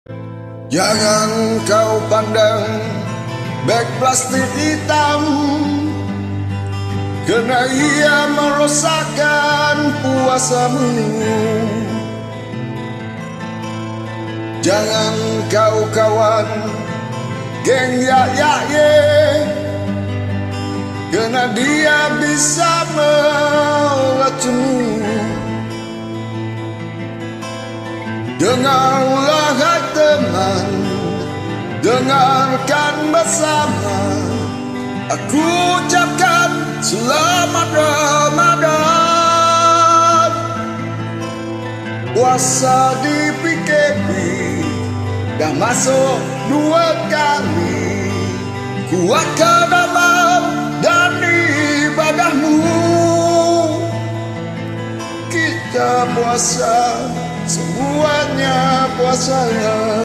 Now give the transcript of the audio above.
Jangan kau pandang beg plastik hitam, karena ia merosakkan puasamu. Jangan kau kawan geng ya-ya-ye, karena dia bisa meracunmu. Dengarlah hai teman, dengarkan bersama, aku ucapkan selamat Ramadan. Puasa di PKP dah masuk 2 kali, kuat ke dalam dan ibadahmu. Kita puasa, semuanya puasa.